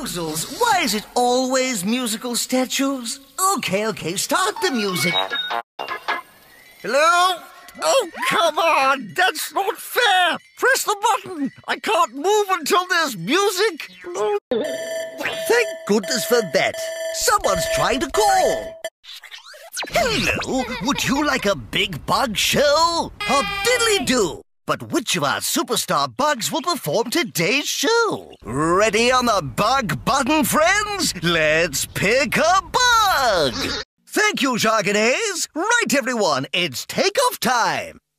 Woozles, why is it always musical statues? Okay, start the music. Hello? Oh, come on! That's not fair! Press the button! I can't move until there's music! Thank goodness for that. Someone's trying to call. Hello, would you like a big bug show? A diddly-do! But which of our superstar bugs will perform today's show? Ready on the bug button, friends? Let's pick a bug! Thank you, Jargonaise. Right, everyone, it's takeoff time.